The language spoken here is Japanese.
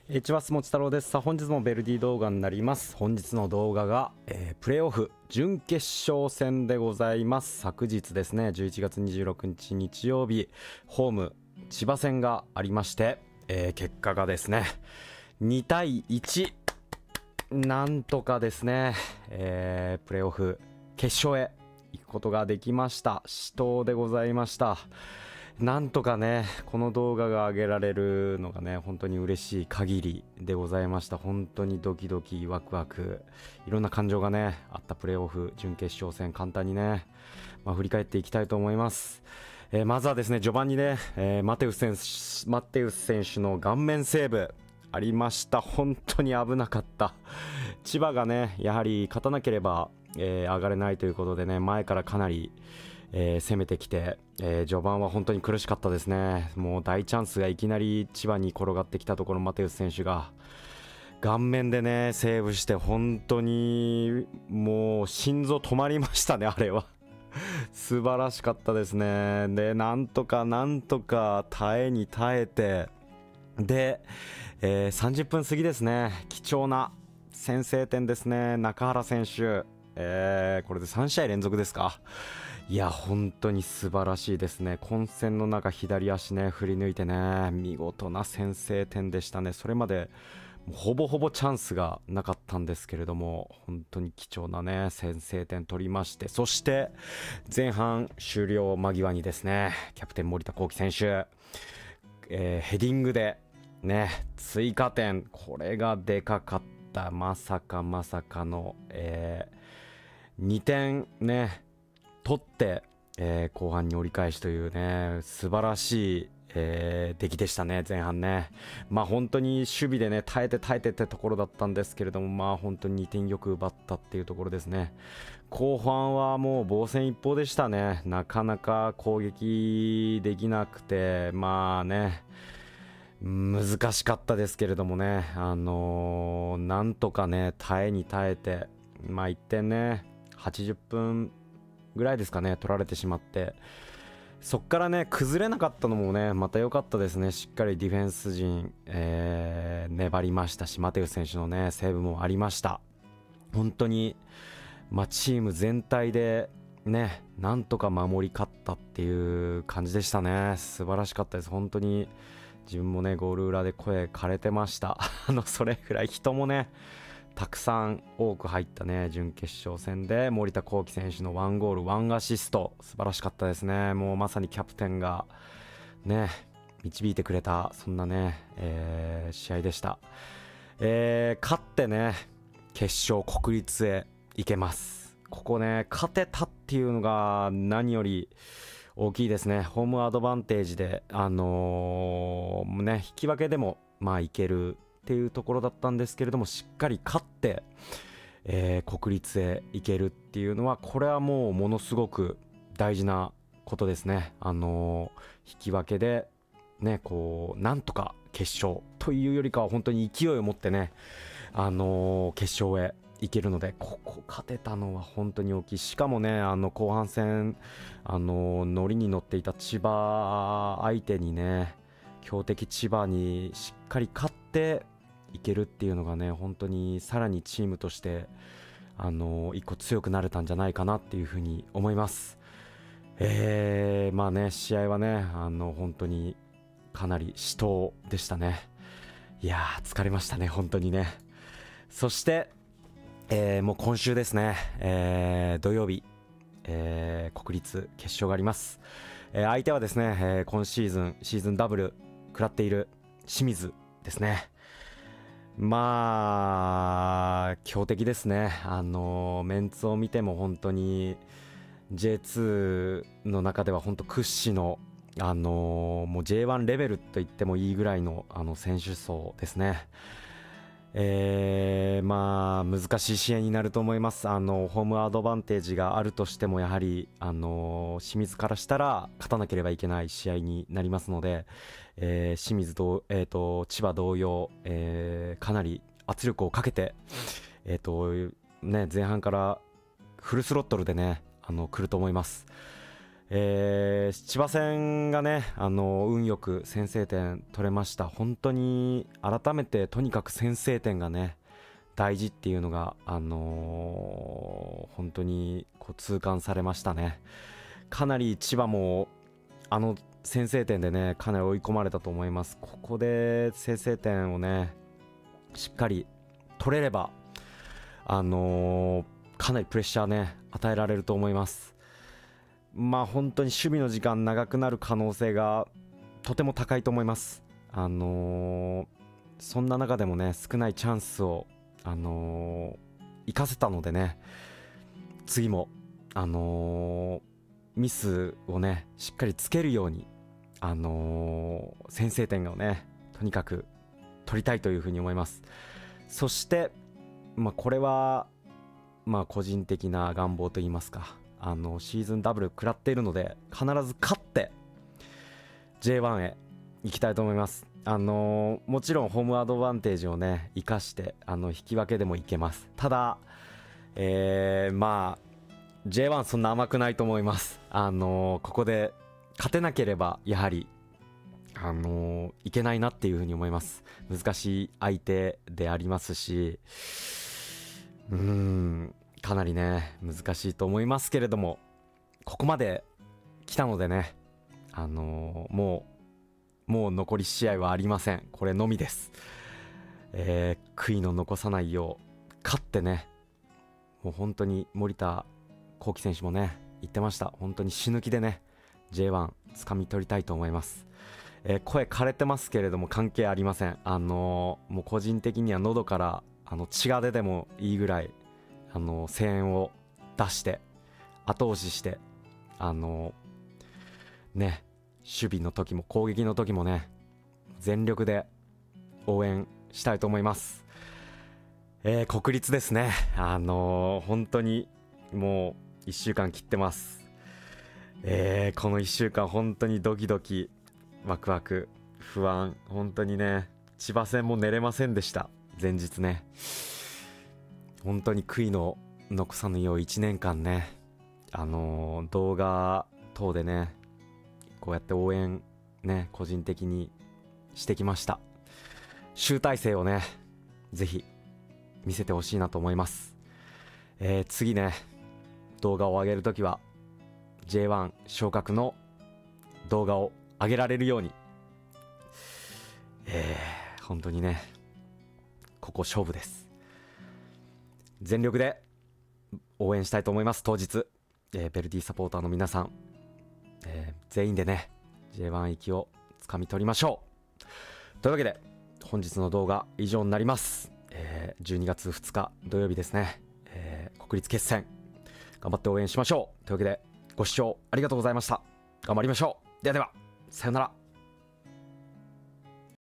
チワスもち太郎です。さあ本日もベルディ動画になります。本日の動画が、プレーオフ準決勝戦でございます。昨日ですね、11月26日日曜日、ホーム千葉戦がありまして、結果がですね2対1、なんとかですね、プレーオフ決勝へ行くことができました。死闘でございました。なんとかね、この動画が上げられるのがね、本当に嬉しい限りでございました。本当にドキドキワクワク、いろんな感情がねあったプレーオフ準決勝戦、簡単にね、振り返っていきたいと思います。まずはですね、序盤にね、マテウス選手の顔面セーブありました。本当に危なかった。千葉がね、やはり勝たなければ、上がれないということでね、前からかなり攻めてきて、序盤は本当に苦しかったですね。もう大チャンスがいきなり千葉に転がってきたところ、マテウス選手が顔面でねセーブして、本当にもう心臓止まりましたね、あれは素晴らしかったですね。でなんとか耐えに耐えて、で、30分過ぎですね、貴重な先制点ですね。中原選手、これで3試合連続ですか。いや本当に素晴らしいですね。混戦の中、左足ね振り抜いてね、見事な先制点でしたね。それまでほぼほぼチャンスがなかったんですけれども、本当に貴重なね先制点取りまして、そして前半終了間際にですね、キャプテン森田幸輝選手、ヘディングでね追加点、これがでかかった。まさかの、2点ね取って、後半に折り返しというね素晴らしい、出来でしたね、前半ね。本当に守備でね耐えてってところだったんですけれども、本当に2点よく奪ったっていうところですね。後半はもう防戦一方でしたね。なかなか攻撃できなくて、難しかったですけれどもね、なんとかね耐えに耐えて、1点ね80分ぐらいですかね取られてしまって、そっからね崩れなかったのもねまた良かったですね。しっかりディフェンス陣、粘りましたし、マテウス選手のねセーブもありました。本当にチーム全体でねなんとか守り勝ったっていう感じでしたね。素晴らしかったです。本当に自分もねゴール裏で声枯れてましたそれぐらい人もねたくさん多く入ったね準決勝戦で、森田幸輝選手の1ゴール1アシスト、素晴らしかったですね。もうまさにキャプテンがね導いてくれた、そんなね、試合でした。勝ってね決勝国立へ行けます。ここね勝てたっていうのが何より大きいですね。ホームアドバンテージで引き分けでもいけるっていうところだったんですけれども、しっかり勝って、国立へ行けるっていうのは、これはもうものすごく大事なことですね。引き分けでねなんとか決勝というよりかは、本当に勢いを持ってね決勝へ行けるので、ここ勝てたのは本当に大きい。しかもね後半戦ノリに乗っていた千葉相手にね、強敵千葉にしっかり勝っていけるっていうのがね、本当にさらにチームとして一個強くなれたんじゃないかなっていうふうに思います。試合はね本当にかなり死闘でしたね。いやー疲れましたね本当にね。そして、もう今週ですね、土曜日、国立決勝があります。相手はですね、今シーズンダブル食らっている清水ですね。強敵ですね。メンツを見ても本当に J2 の中では本当屈指のもう J1 レベルと言ってもいいぐらいの選手層ですね。難しい試合になると思います。ホームアドバンテージがあるとしても、やはり清水からしたら勝たなければいけない試合になりますので、清水と、千葉同様、かなり圧力をかけて、前半からフルスロットルでね来ると思います。 千葉戦がね、運よく先制点取れました。本当に改めてとにかく先制点がね大事っていうのが、本当にこう痛感されましたね。かなり千葉も先制点でねかなり追い込まれたと思います。ここで先制点をねしっかり取れればかなりプレッシャーね与えられると思います。まあ本当に守備の時間長くなる可能性がとても高いと思います。そんな中でもね少ないチャンスを生かせたのでね、次もミスをねしっかりつけるように先制点をねとにかく取りたいというふうに思います。そしてこれは個人的な願望といいますか、シーズンダブル食らっているので必ず勝って J1 へ行きたいと思います。もちろんホームアドバンテージをね生かして引き分けでもいけます。ただJ1 そんな甘くないと思います。ここで勝てなければやはりいけないなっていうふうに思います。難しい相手でありますし、かなりね難しいと思いますけれども、ここまで来たのでね、もう残り試合はありません。これのみです。悔いの残さないよう勝ってね、もう本当に森田幸輝選手もね言ってました。本当に死ぬ気でね J1 掴み取りたいと思います。声枯れてますけれども関係ありません。もう個人的には喉から血が出てもいいぐらい声援を出して後押ししてね、守備の時も攻撃の時もね全力で応援したいと思います。国立ですね、本当にもう1週間切ってます。この1週間本当にドキドキワクワク不安、本当にね千葉戦も寝れませんでした。前日ね本当に悔いの残さぬよう1年間ね動画等でねこうやって応援ね個人的にしてきました。集大成をねぜひ見せてほしいなと思います。次ね動画を上げるときは J1 昇格の動画を上げられるように、本当にねここ勝負です。全力で応援したいと思います。当日、ベルディサポーターの皆さん、全員でね J1 行きをつかみ取りましょう。というわけで本日の動画以上になります。12月2日土曜日ですね、国立決戦頑張って応援しましょう。というわけでご視聴ありがとうございました。頑張りましょう。ではではさよなら。